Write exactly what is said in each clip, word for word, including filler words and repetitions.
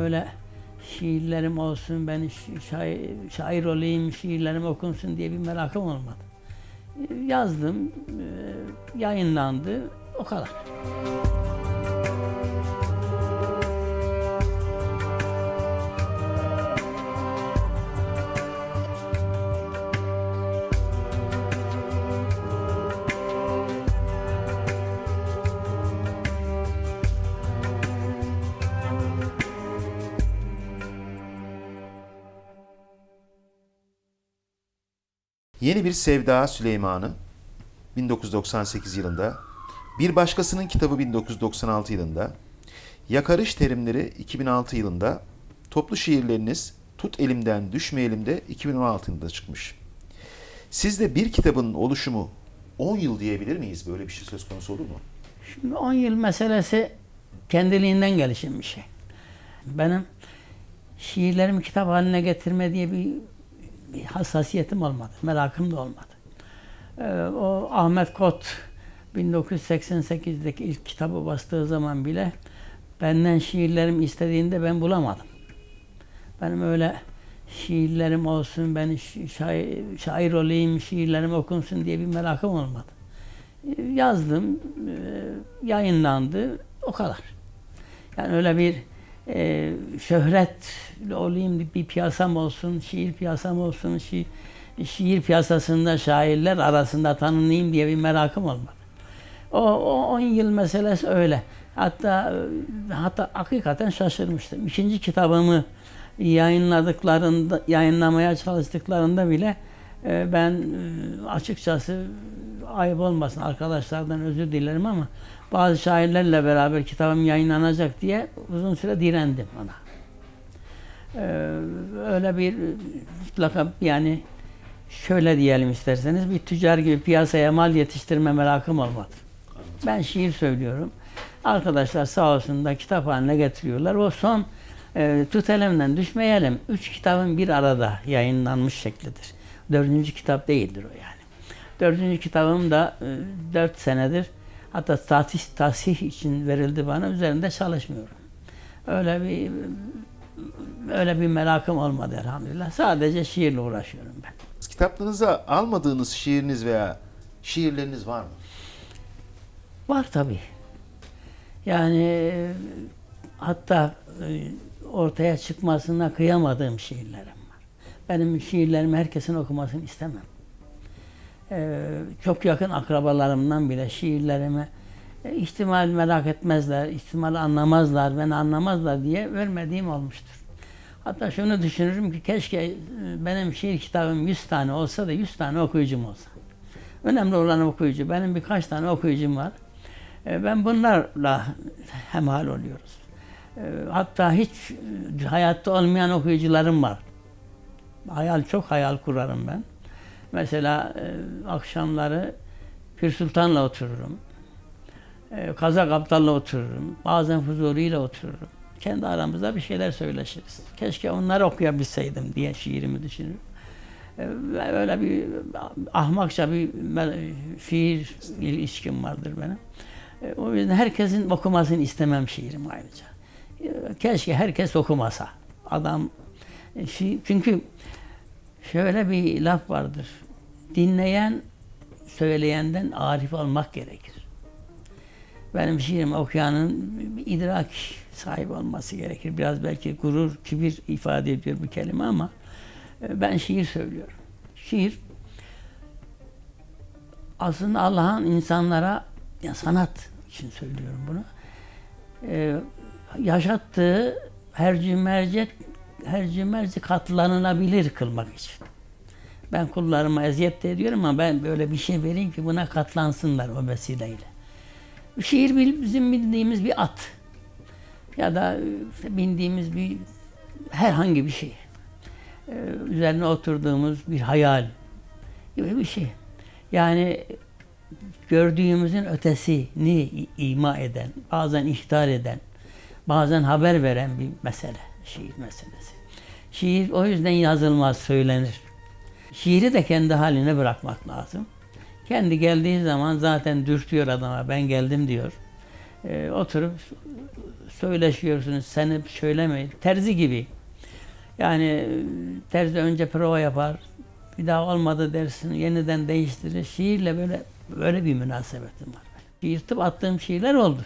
öyle şiirlerim olsun, ben şair, şair olayım, şiirlerim okunsun diye bir merakım olmadı. Yazdım, yayınlandı, o kadar. Yeni bir Sevda Süleyman'ı bin dokuz yüz doksan sekiz yılında, Bir Başkasının Kitabı bin dokuz yüz doksan altı yılında, Yakarış Terimleri iki bin altı yılında, toplu şiirleriniz Tut Elimden Düşme Elimde iki bin on altı yılında çıkmış. Sizde bir kitabın oluşumu on yıl diyebilir miyiz? Böyle bir şey söz konusu olur mu? Şimdi on yıl meselesi kendiliğinden gelişen bir şey. Benim şiirlerimi kitap haline getirme diye bir, bir hassasiyetim olmadı, merakım da olmadı. Ee, o Ahmet Kot bin dokuz yüz seksen sekiz'deki ilk kitabı bastığı zaman bile benden şiirlerimi istediğinde ben bulamadım. Benim öyle şiirlerim olsun, ben şair, şair olayım, şiirlerim okunsun diye bir merakım olmadı. Yazdım, yayınlandı, o kadar. Yani öyle bir e, şöhret olayım, bir piyasam olsun, şiir piyasam olsun, şi, şiir piyasasında şairler arasında tanınayım diye bir merakım olmadı. O, o on yıl meselesi öyle. Hatta hatta hakikaten şaşırmıştım. İkinci kitabımı yayınladıklarında, yayınlamaya çalıştıklarında bile e, ben e, açıkçası ayıp olmasın, arkadaşlardan özür dilerim ama bazı şairlerle beraber kitabım yayınlanacak diye uzun süre direndim ona. E, öyle bir mutlaka, yani şöyle diyelim isterseniz, bir tüccar gibi piyasaya mal yetiştirme merakım olmadı. Ben şiir söylüyorum. Arkadaşlar sağ olsun da kitap haline getiriyorlar. O son e, Tut Elimden Düşmeyelim üç kitabın bir arada yayınlanmış şeklidir. Dördüncü kitap değildir o yani. Dördüncü kitabım da e, dört senedir, hatta tahsih, tahsih için verildi bana, üzerinde çalışmıyorum. Öyle bir öyle bir merakım olmadı elhamdülillah. Sadece şiirle uğraşıyorum ben. Kitaplarınıza almadığınız şiiriniz veya şiirleriniz var mı? Var tabii. Yani hatta ortaya çıkmasına kıyamadığım şiirlerim var. Benim şiirlerimi herkesin okumasını istemem. Ee, çok yakın akrabalarımdan bile şiirlerimi e, ihtimal merak etmezler, ihtimal anlamazlar, beni anlamazlar diye vermediğim olmuştur. Hatta şunu düşünürüm ki keşke benim şiir kitabım yüz tane olsa da yüz tane okuyucum olsa. Önemli olan okuyucu. Benim birkaç tane okuyucum var. Ben bunlarla hemhal oluyoruz. Hatta hiç hayatta olmayan okuyucularım var. Hayal, çok hayal kurarım ben. Mesela akşamları Pir Sultan'la otururum. Kazak Abdal'la otururum. Bazen Fuzuli'yle otururum. Kendi aramızda bir şeyler söyleşiriz. Keşke onları okuyabilseydim diye şiirimi düşünürüm. Öyle bir ahmakça bir şiir ilişkim vardır benim. O yüzden herkesin okumasını istemem şiirim ayrıca. Keşke herkes okumasa. Adam, çünkü şöyle bir laf vardır. Dinleyen, söyleyenden arif olmak gerekir. Benim şiirimi okuyanın bir idrak sahibi olması gerekir. Biraz belki gurur, kibir ifade ediyor bu kelime ama ben şiir söylüyorum. Şiir aslında Allah'ın insanlara, ya sanat için söylüyorum bunu, ee, yaşattığı hercü mercek, hercü merci katlanılabilir kılmak için. Ben kullarıma eziyet de ediyorum ama ben böyle bir şey vereyim ki buna katlansınlar o vesileyle. Şiir bizim bildiğimiz bir at ya da bindiğimiz bir herhangi bir şey. Ee, üzerine oturduğumuz bir hayal gibi bir şey. Yani gördüğümüzün ötesini ima eden, bazen ihtar eden, bazen haber veren bir mesele, şiir meselesi. Şiir o yüzden yazılmaz, söylenir. Şiiri de kendi haline bırakmak lazım. Kendi geldiği zaman zaten dürtüyor adama, ben geldim diyor. e, oturup söyleşiyorsunuz. Seni söylemeyin. Terzi gibi. Yani e, terzi önce prova yapar. Bir daha olmadı dersin. Yeniden değiştirir. Şiirle böyle böyle bir münasebetim var. Yırtıp attığım şiirler oldu.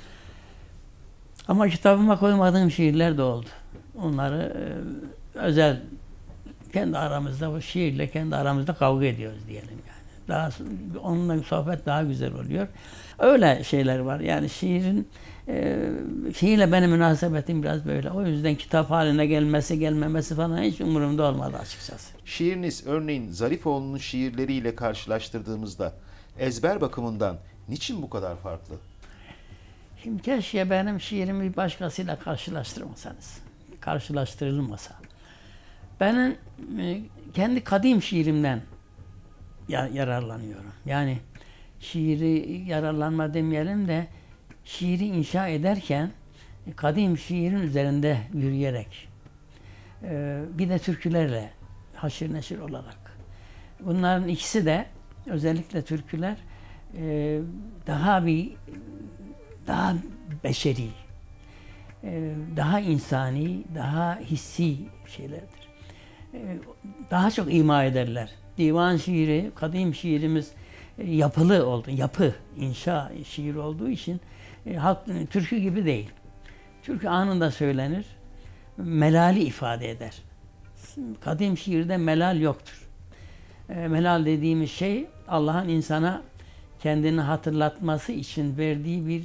Ama kitabıma koymadığım şiirler de oldu. Onları e, özel kendi aramızda, bu şiirle kendi aramızda kavga ediyoruz diyelim yani. Daha onunla sohbet daha güzel oluyor. Öyle şeyler var. Yani şiirin e, şiirle benim münasebetim biraz böyle. O yüzden kitap haline gelmesi, gelmemesi falan hiç umurumda olmadı açıkçası. Şiiriniz örneğin Zarifoğlu'nun şiirleriyle karşılaştırdığımızda ezber bakımından niçin bu kadar farklı? Şimdi keşke benim şiirimi bir başkasıyla karşılaştırmasanız. Karşılaştırılmasa. Benim e, kendi kadim şiirimden ya, yararlanıyorum. Yani şiiri yararlanma demeyelim de şiiri inşa ederken e, kadim şiirin üzerinde yürüyerek e, bir de türkülerle haşır neşir olarak. Bunların ikisi de özellikle türküler e, daha bir daha beşeri, e, daha insani, daha hissi şeylerdir. Daha çok ima ederler. Divan şiiri, kadim şiirimiz yapılı oldu. Yapı, inşa şiir olduğu için halk türkü gibi değil. Türkü anında söylenir. Melali ifade eder. Kadim şiirde melal yoktur. Melal dediğimiz şey Allah'ın insana kendini hatırlatması için verdiği bir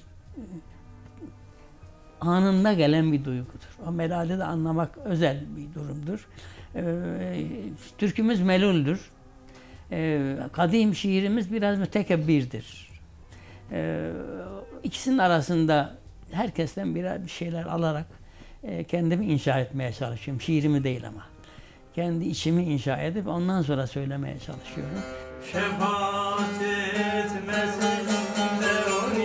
anında gelen bir duygudur. O melali de anlamak özel bir durumdur. Ee, türkümüz meluldür. Ee, kadim şiirimiz biraz mütekebbirdir. Ee, ikisinin arasında herkesten birer bir şeyler alarak e, kendimi inşa etmeye çalışıyorum. Şiirimi değil ama. Kendi içimi inşa edip ondan sonra söylemeye çalışıyorum. Şefaat etmesin de onu.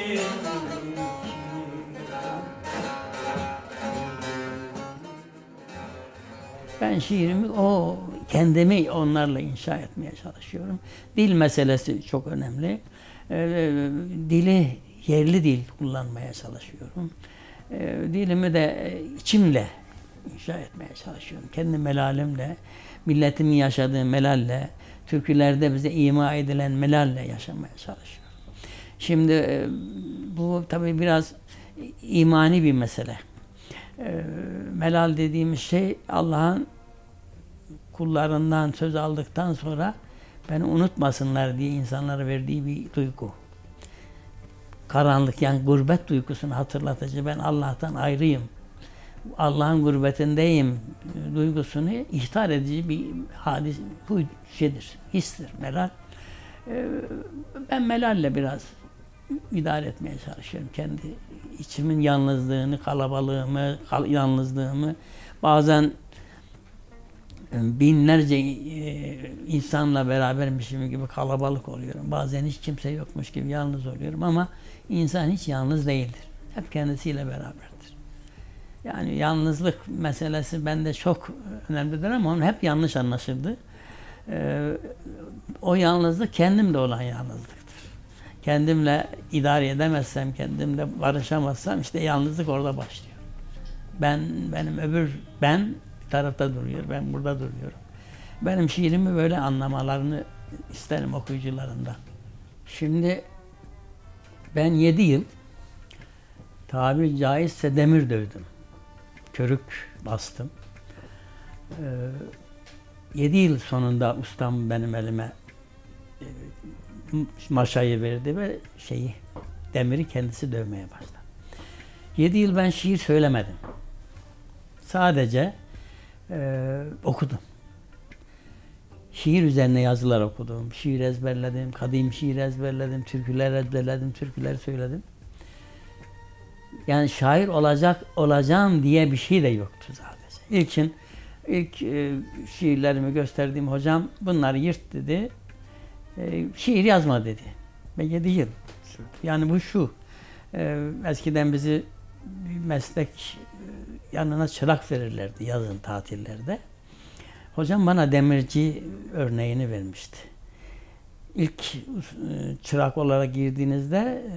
Ben şiirimi o kendimi onlarla inşa etmeye çalışıyorum. Dil meselesi çok önemli. Ee, dili yerli dil kullanmaya çalışıyorum. Ee, dilimi de içimle inşa etmeye çalışıyorum. Kendi melalimle, milletimin yaşadığı melalle, türkülerde bize ima edilen melalle yaşamaya çalışıyorum. Şimdi e, bu tabii biraz imani bir mesele. E, melal dediğimiz şey Allah'ın kullarından söz aldıktan sonra beni unutmasınlar diye insanlara verdiği bir duygu. Karanlık, yani gurbet duygusunu hatırlatıcı. Ben Allah'tan ayrıyım. Allah'ın gurbetindeyim duygusunu ihtar edici bir hadis, bu şeydir, histir, melal. Ee, ben melalle biraz idare etmeye çalışıyorum. Kendi içimin yalnızlığını, kalabalığımı, kal yalnızlığımı. Bazen binlerce e, insanla berabermişim gibi kalabalık oluyorum. Bazen hiç kimse yokmuş gibi yalnız oluyorum ama insan hiç yalnız değildir. Hep kendisiyle beraberdir. Yani yalnızlık meselesi bende çok önemlidir ama onun hep yanlış anlaşıldı. Ee, o yalnızlık kendimde olan yalnızlıktır. Kendimle idare edemezsem, kendimle barışamazsam işte yalnızlık orada başlıyor. Ben, benim öbür ben bir tarafta duruyor, ben burada duruyorum. Benim şiirimi böyle anlamalarını isterim okuyucularından. Şimdi ben yedi yıl tabiri caizse demir dövdüm. Körük bastım. Ee, yedi yıl sonunda ustam benim elime e, maşayı verdi ve şeyi, demiri kendisi dövmeye başladı. Yedi yıl ben şiir söylemedim. Sadece e, okudum. Şiir üzerine yazılar okudum. Şiir ezberledim, kadim şiir ezberledim, türküler ezberledim, türküler söyledim. Yani şair olacak olacağım diye bir şey de yoktu sadece. İlkin ilk e, şiirlerimi gösterdiğim hocam bunları yırt dedi. E, şiir yazma dedi. Ve yedi yıl sürdü. Yani bu şu. E, eskiden bizi bir meslek e, yanına çırak verirlerdi yazın tatillerde. Hocam bana demirci örneğini vermişti. İlk e, çırak olarak girdiğinizde e,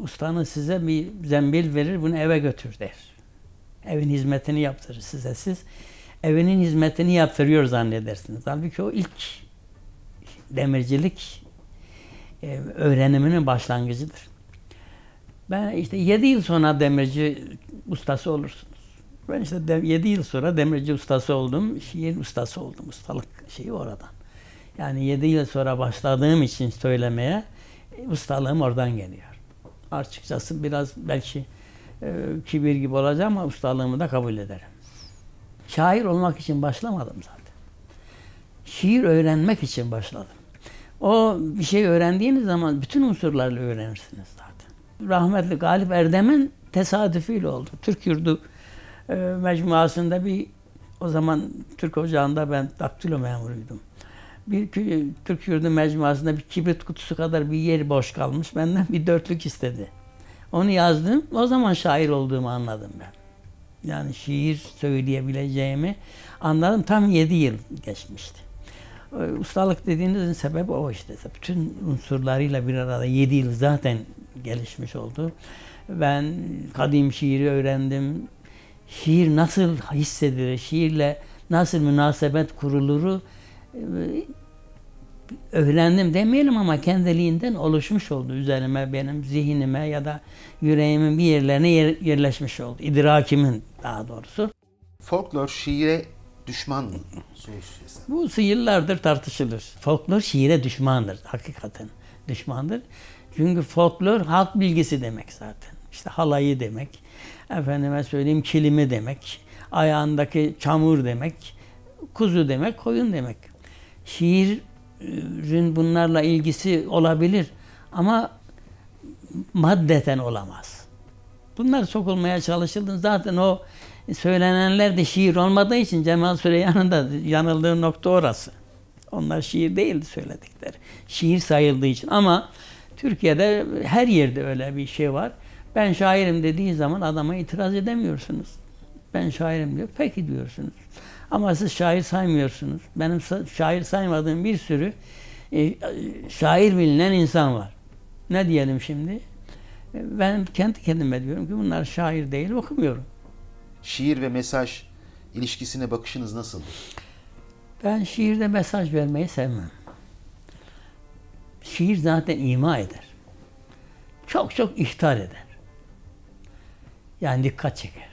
ustanız size bir zembil verir, bunu eve götür der. Evin hizmetini yaptırır size. Siz evinin hizmetini yaptırıyor zannedersiniz. Halbuki o ilk demircilik e, öğreniminin başlangıcıdır. Ben işte yedi yıl sonra demirci ustası olursunuz. Ben işte yedi yıl sonra demirci ustası oldum, şiir ustası oldum. Ustalık şeyi oradan. Yani yedi yıl sonra başladığım için söylemeye ustalığım oradan geliyor. Açıkçası biraz belki e, kibir gibi olacağım ama ustalığımı da kabul ederim. Şair olmak için başlamadım zaten. Şiir öğrenmek için başladım. O bir şey öğrendiğiniz zaman bütün unsurlarla öğrenirsiniz zaten. Rahmetli Galip Erdem'in tesadüfüyle oldu. Türk Yurdu e, mecmuasında bir, o zaman Türk Ocağı'nda ben daktilo memuruydum. Bir Türk Yurdu mecmuasında bir kibrit kutusu kadar bir yer boş kalmış. Benden bir dörtlük istedi. Onu yazdım. O zaman şair olduğumu anladım ben. Yani şiir söyleyebileceğimi anladım. Tam yedi yıl geçmişti. Ustalık dediğinizin sebebi o işte. Bütün unsurlarıyla bir arada yedi yıl zaten gelişmiş oldu. Ben kadim şiiri öğrendim. Şiir nasıl hissedilir, şiirle nasıl münasebet kuruluru öğrendim demeyelim ama kendiliğinden oluşmuş oldu üzerime, benim zihnime ya da yüreğimin bir yerlerine yer, yerleşmiş oldu. İdrakimin daha doğrusu. Folklor şiire düşman mı? Bu yıllardır tartışılır. Folklor şiire düşmandır. Hakikaten düşmandır. Çünkü folklor halk bilgisi demek zaten. İşte halayı demek, efendime söyleyeyim kilimi demek, ayağındaki çamur demek, kuzu demek, koyun demek. Şiirin bunlarla ilgisi olabilir ama maddeten olamaz. Bunlar sokulmaya çalışıldı. Zaten o söylenenler de şiir olmadığı için Cemal Süreyya'nın da yanıldığı nokta orası. Onlar şiir değildi söyledikleri. Şiir sayıldığı için ama Türkiye'de her yerde öyle bir şey var. Ben şairim dediği zaman adama itiraz edemiyorsunuz. Ben şairim diyor. Peki diyorsunuz. Ama siz şair saymıyorsunuz. Benim şair saymadığım bir sürü e, şair bilinen insan var. Ne diyelim şimdi? Ben kendi kendime diyorum ki bunlar şair değil, okumuyorum. Şiir ve mesaj ilişkisine bakışınız nasıldır? Ben şiirde mesaj vermeyi sevmem. Şiir zaten ima eder. Çok çok ihtar eder. Yani dikkat çeker.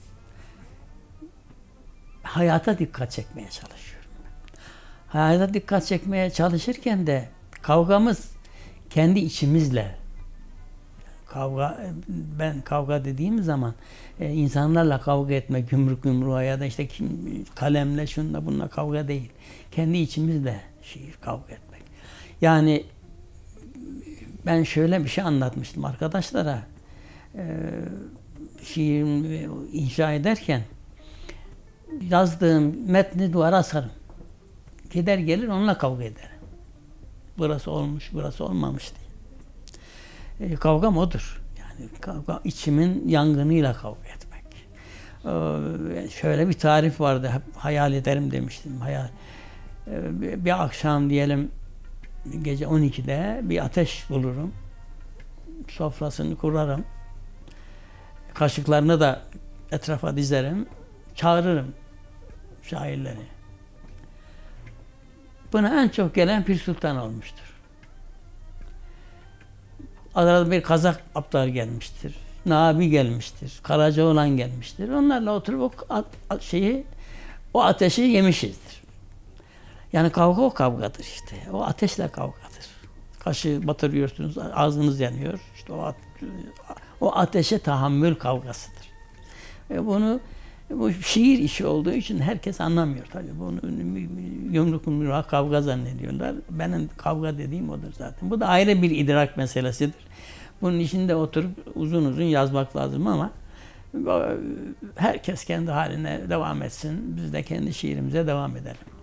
Hayata dikkat çekmeye çalışıyorum. Hayata dikkat çekmeye çalışırken de kavgamız kendi içimizle. Kavga, ben kavga dediğim zaman e, insanlarla kavga etmek, yumruk yumruğa ya da işte kim, kalemle şunla bununla kavga değil. Kendi içimizle şiir kavga etmek. Yani ben şöyle bir şey anlatmıştım arkadaşlara. E, şiirimi inşa ederken yazdığım metni duvara asarım. Gider gelir onunla kavga ederim. Burası olmuş, burası olmamış diye. E, kavgam odur. Yani kavga, içimin yangınıyla kavga etmek. E, şöyle bir tarif vardı. Hep hayal ederim demiştim. Hayal. E, bir, bir akşam diyelim gece on ikide bir ateş bulurum. Sofrasını kurarım. Kaşıklarını da etrafa dizerim. Çağırırım şairleri. Buna en çok gelen Pir Sultan olmuştur. Arada bir Kazak aptal gelmiştir. Nabi gelmiştir. Karacaoğlan gelmiştir. Onlarla oturup o şeyi, o ateşi yemişizdir. Yani kavga o kavgadır işte. O ateşle kavgadır. Kaşığı batırıyorsunuz, ağzınız yanıyor. İşte o, o ateşe tahammül kavgasıdır. E bunu bu şiir işi olduğu için herkes anlamıyor tabii. Bunu yumruk yumruğa kavga zannediyorlar. Benim kavga dediğim odur zaten. Bu da ayrı bir idrak meselesidir. Bunun içinde oturup uzun uzun yazmak lazım ama herkes kendi haline devam etsin. Biz de kendi şiirimize devam edelim.